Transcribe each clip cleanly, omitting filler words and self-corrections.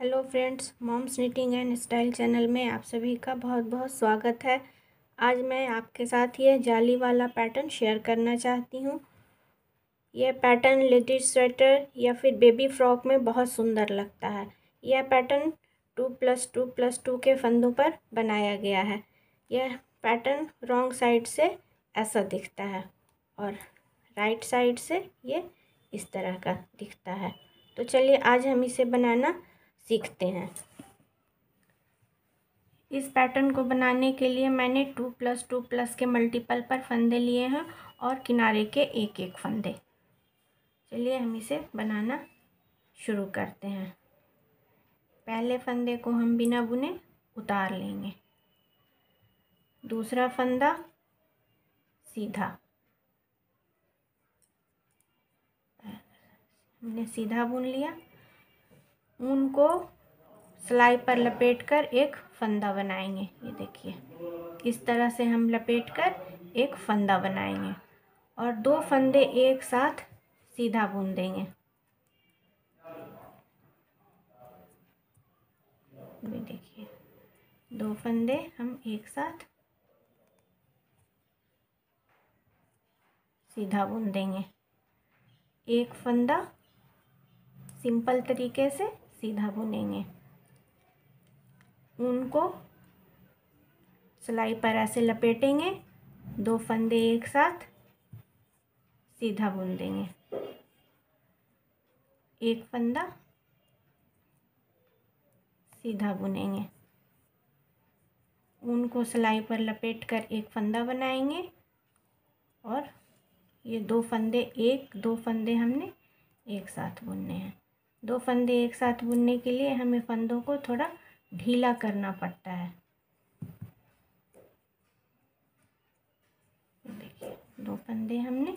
Hello friends, moms knitting and style channel में आप सभी का बहुत बहुत स्वागत है। आज मैं आपके साथ ये जाली वाला पैटर्न शेयर करना चाहती हूँ। यह पैटर्न लेडीज स्वेटर या फिर बेबी फ्रॉक में बहुत सुंदर लगता है। यह पैटर्न 2+2+2 के फंदों पर बनाया गया है। यह पैटर्न रॉन्ग साइड से ऐसा दिखता है और राइट साइड से ये इस तरह का दिखता है। तो चलिए आज हम इसे बनाना सीखते हैं। इस पैटर्न को बनाने के लिए मैंने 2+2+ के मल्टीपल पर फंदे लिए हैं और किनारे के एक एक फंदे। चलिए हम इसे बनाना शुरू करते हैं। पहले फंदे को हम बिना बुने उतार लेंगे। दूसरा फंदा सीधा, हमने सीधा बुन लिया। ऊन को सिलाई पर लपेटकर एक फंदा बनाएंगे। ये देखिए, इस तरह से हम लपेटकर एक फंदा बनाएंगे और दो फंदे एक साथ सीधा बुन देंगे। ये देखिए, दो फंदे हम एक साथ सीधा बुन देंगे। एक फंदा सिंपल तरीके से सीधा बुनेंगे। ऊन को सिलाई पर ऐसे लपेटेंगे, दो फंदे एक साथ सीधा बुन देंगे। एक फंदा सीधा बुनेंगे। ऊन को सिलाई पर लपेटकर एक फंदा बनाएंगे और ये दो फंदे हमने एक साथ बुनने हैं। दो फंदे एक साथ बुनने के लिए हमें फंदों को थोड़ा ढीला करना पड़ता है। देखिए, दो फंदे हमने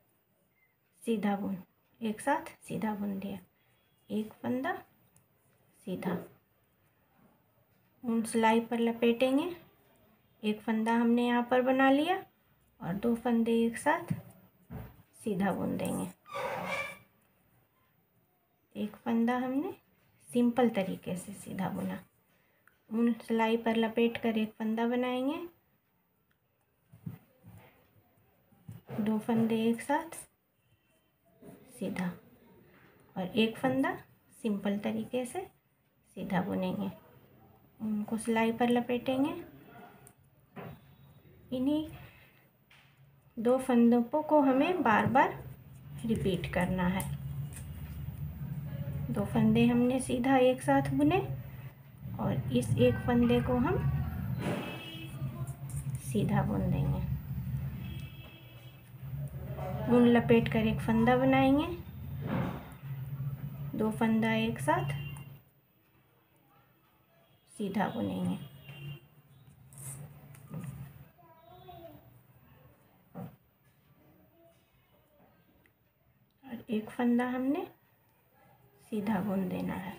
एक साथ सीधा बुन दिया। एक फंदा सीधा, ऊन सिलाई पर लपेटेंगे। एक फंदा हमने यहाँ पर बना लिया और दो फंदे एक साथ सीधा बुन देंगे। एक फंदा हमने सिंपल तरीके से सीधा बुना। ऊन सिलाई पर लपेटकर एक फंदा बनाएंगे, दो फंदे एक साथ सीधा और एक फंदा सिंपल तरीके से सीधा बुनेंगे। उनको सिलाई पर लपेटेंगे। इन्हीं दो फंदों को हमें बार बार रिपीट करना है। दो फंदे हमने सीधा एक साथ बुने और इस एक फंदे को हम सीधा बुन देंगे। ऊन लपेट कर एक फंदा बनाएंगे, दो फंदा एक साथ सीधा बुनेंगे। और एक फंदा हमने सीधा बुन देना है।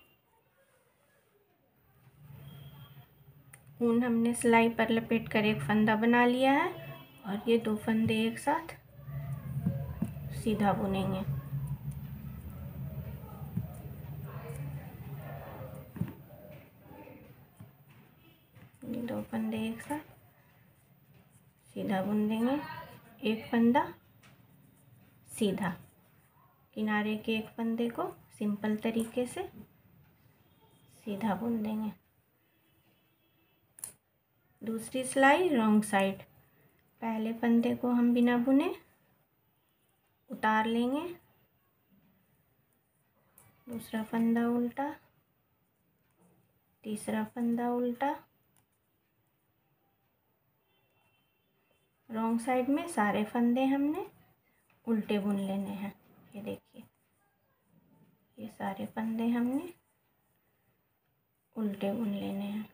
ऊन हमने सिलाई पर लपेट कर एक फंदा बना लिया है और ये दो फंदे एक साथ सीधा बुनेंगे। ये दो फंदे एक साथ सीधा बुन देंगे। एक फंदा सीधा, किनारे के एक फंदे को सिंपल तरीके से सीधा बुन देंगे। दूसरी सिलाई रॉन्ग साइड। पहले फंदे को हम बिना बुने उतार लेंगे। दूसरा फंदा उल्टा, तीसरा फंदा उल्टा। रॉन्ग साइड में सारे फंदे हमने उल्टे बुन लेने हैं। ये देखिए, ये सारे फंदे हमने उल्टे बुन लेने हैं।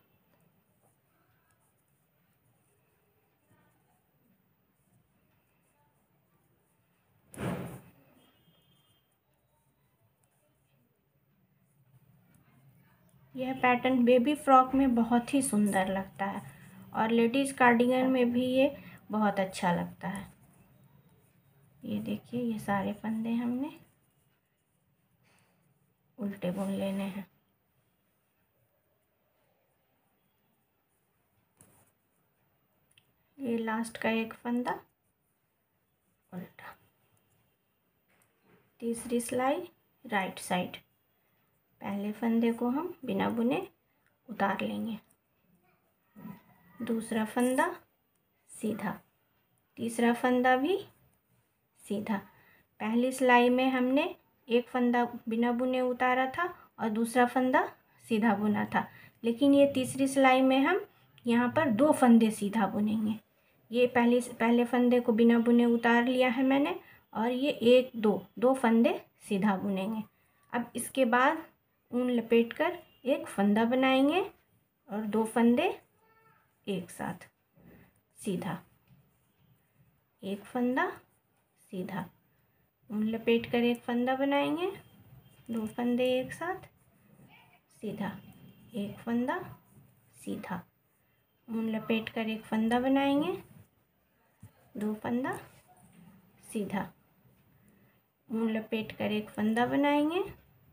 यह पैटर्न बेबी फ्रॉक में बहुत ही सुंदर लगता है और लेडीज़ कार्डिगन में भी ये बहुत अच्छा लगता है। ये देखिए, ये सारे फंदे हमने उल्टे बुन लेने हैं। ये लास्ट का एक फंदा उल्टा, तीसरी सिलाई राइट साइड, पहले फंदे को हम बिना बुने उतार लेंगे, दूसरा फंदा सीधा, तीसरा फंदा भी सीधा। पहली सिलाई में हमने एक फंदा बिना बुने उतारा था और दूसरा फंदा सीधा बुना था, लेकिन ये तीसरी सिलाई में हम यहाँ पर 2 फंदे सीधा बुनेंगे। ये पहले फंदे को बिना बुने उतार लिया है मैंने, और ये 1 2 फंदे सीधा बुनेंगे। अब इसके बाद ऊन लपेट कर एक फंदा बनाएंगे और 2 फंदे एक साथ सीधा, एक फंदा सीधा, ऊन लपेट कर एक फंदा बनाएंगे, 2 फंदे एक साथ सीधा, एक फंदा सीधा, ऊन लपेट कर एक फंदा बनाएंगे, 2 फंदा सीधा, ऊन लपेट कर एक फंदा बनाएंगे,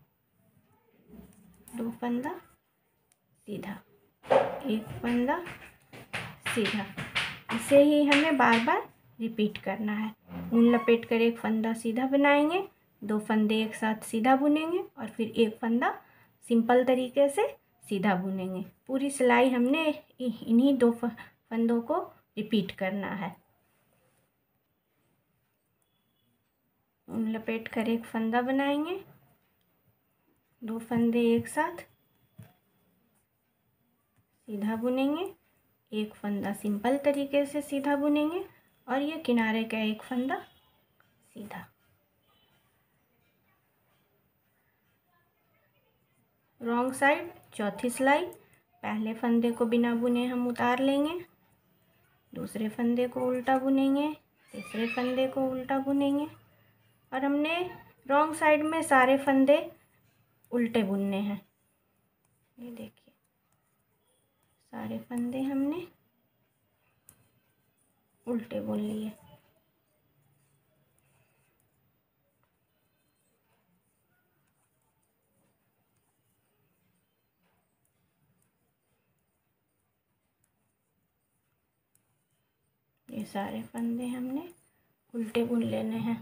2 फंदा सीधा, एक फंदा सीधा। इसे ही हमें बार बार रिपीट करना है। ऊन लपेट कर एक फंदा सीधा बनाएंगे, 2 फंदे एक साथ सीधा बुनेंगे और फिर एक फंदा सिंपल तरीके से सीधा बुनेंगे। पूरी सिलाई हमने इन्हीं 2 फंदों को रिपीट करना है। ऊन लपेट कर एक फंदा बनाएंगे, 2 फंदे एक साथ सीधा बुनेंगे, एक फंदा सिंपल तरीके से सीधा बुनेंगे और ये किनारे का एक फंदा सीधा। रॉन्ग साइड चौथी सिलाई, पहले फंदे को बिना बुने हम उतार लेंगे, दूसरे फंदे को उल्टा बुनेंगे, तीसरे फंदे को उल्टा बुनेंगे और हमने रॉन्ग साइड में सारे फंदे उल्टे बुनने हैं। ये देखिए सारे फंदे हमने उल्टे बुन लिए। ये सारे फंदे हमने उल्टे बुन लेने हैं।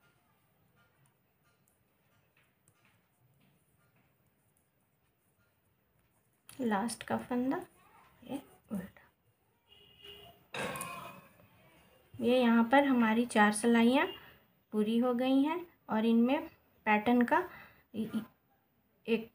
लास्ट का फंदा ये उल्टा। ये यहाँ पर हमारी 4 सिलाइयाँ पूरी हो गई हैं और इनमें पैटर्न का एक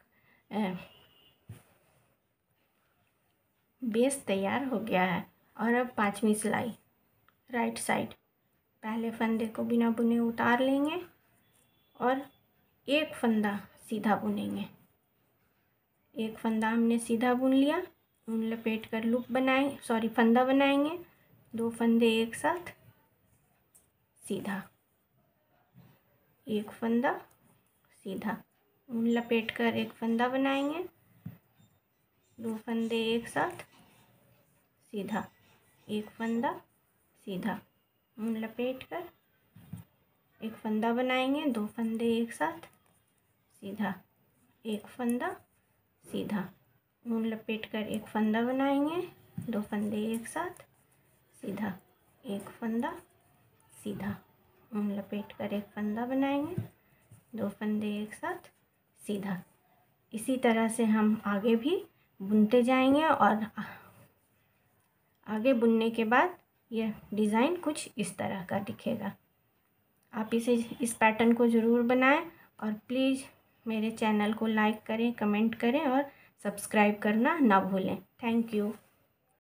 बेस तैयार हो गया है। और अब 5वीं सिलाई राइट साइड, पहले फंदे को बिना बुने उतार लेंगे और एक फंदा सीधा बुनेंगे। एक फंदा हमने सीधा बुन लिया, ऊन लपेट कर फंदा बनाएंगे, 2 फंदे एक साथ सीधा, एक फंदा सीधा, ऊन लपेट कर एक फंदा बनाएंगे, 2 फंदे एक साथ सीधा, एक फंदा सीधा, ऊन लपेट कर एक फंदा बनाएंगे, 2 फंदे एक साथ सीधा, एक फंदा सीधा, ऊन लपेट कर एक फंदा बनाएंगे, 2 फंदे एक साथ सीधा, एक फंदा सीधा, ऊन लपेट कर एक फंदा बनाएंगे, 2 फंदे एक साथ सीधा। इसी तरह से हम आगे भी बुनते जाएंगे और आगे बुनने के बाद यह डिज़ाइन कुछ इस तरह का दिखेगा। आप इस पैटर्न को ज़रूर बनाएं और प्लीज़ मेरे चैनल को लाइक करें, कमेंट करें और सब्सक्राइब करना ना भूलें। Thank you.